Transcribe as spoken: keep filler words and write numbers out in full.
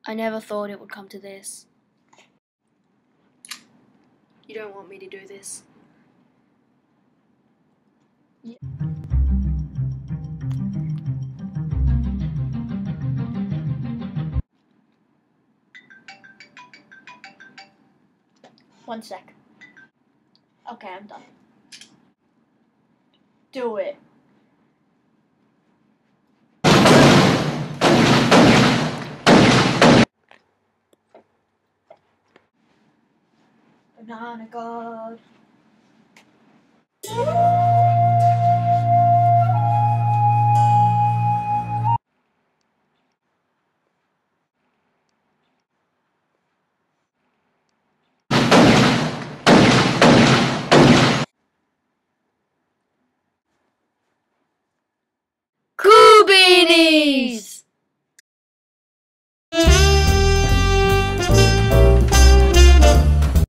I never thought it would come to this. You don't want me to do this? Yeah. One sec. Okay, I'm done. Do it. Banana God.